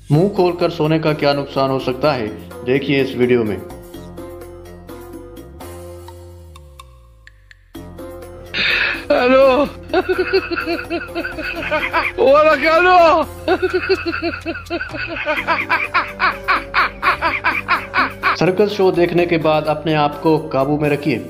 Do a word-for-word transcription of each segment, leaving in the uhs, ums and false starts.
मुंह खोलकर सोने का क्या नुकसान हो सकता है, देखिए इस वीडियो में। Aló. Hola, Carlos. Circus show देखने के बाद अपने आप को काबू में रखिए।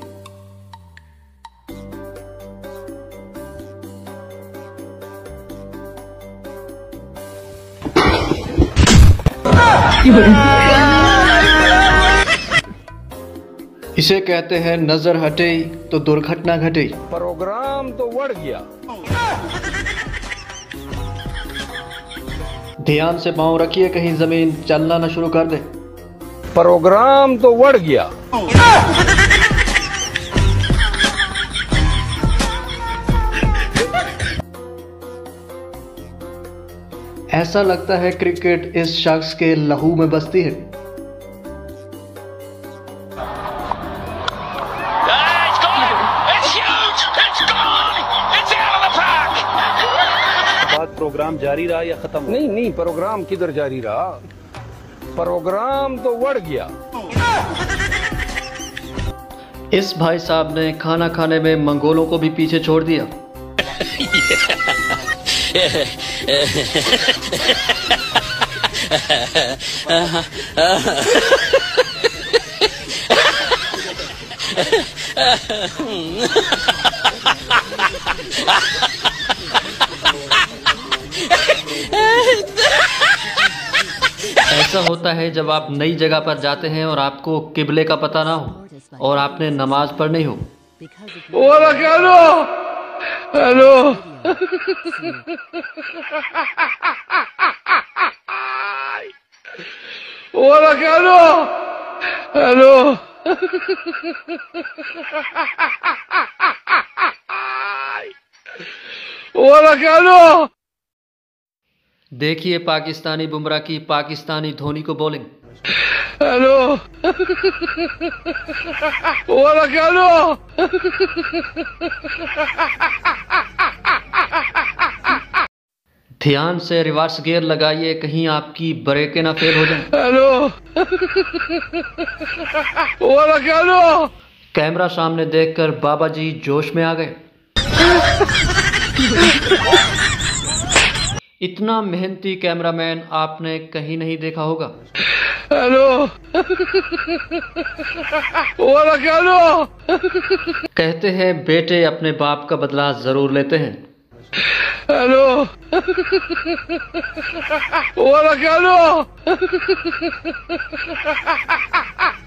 इसे कहते हैं नजर हटे तो दुर्घटना घटे। प्रोग्राम तो बढ़ गया। ध्यान से पांव रखिए, कहीं जमीन चलना न शुरू कर दे। प्रोग्राम तो बढ़ गया। ऐसा लगता है क्रिकेट इस शख्स के लहू में बसती है। प्रोग्राम जारी रहा या खत्म? नहीं नहीं, प्रोग्राम किधर जारी रहा, प्रोग्राम तो बढ़ गया। इस भाई साहब ने खाना खाने में मंगोलों को भी पीछे छोड़ दिया। ऐसा होता है जब आप नई जगह पर जाते हैं और आपको किबले का पता ना हो और आपने नमाज पढ़नी हो। Hola, Carlos. Aló. Hola, Carlos. Aló. Hola, Carlos. देखिए पाकिस्तानी बुमराह की पाकिस्तानी धोनी को बॉलिंग। Aló. Hola, Carlos. ध्यान से रिवर्स गियर लगाइए, कहीं आपकी ब्रेकें ना फेल हो जाएं। Aló. Hola, Carlos. कैमरा सामने देखकर बाबा जी जोश में आ गए। इतना मेहनती कैमरामैन आपने कहीं नहीं देखा होगा। Aló. Hola, Carlos. कहते हैं बेटे अपने बाप का बदला जरूर लेते हैं। Aló. Hola, Carlos.